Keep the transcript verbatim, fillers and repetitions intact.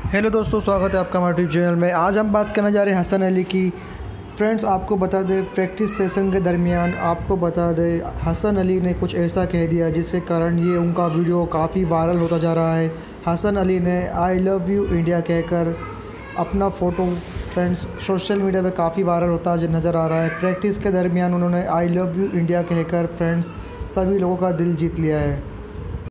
Hello दोस्तों, स्वागत है आपका हमारे यूट्यूब चैनल में। आज हम बात करने जा रहे हैं हसन अली की। फ्रेंड्स, आपको बता दें, प्रैक्टिस सेशन के दरमियान आपको बता दें हसन अली ने कुछ ऐसा कह दिया जिसके कारण ये उनका वीडियो काफ़ी वायरल होता जा रहा है। हसन अली ने आई लव यू इंडिया कहकर अपना फ़ोटो फ्रेंड्स सोशल मीडिया पे काफ़ी वायरल होता नज़र आ रहा है। प्रैक्टिस के दरमियान उन्होंने आई लव यू इंडिया कहकर फ्रेंड्स सभी लोगों का दिल जीत लिया है।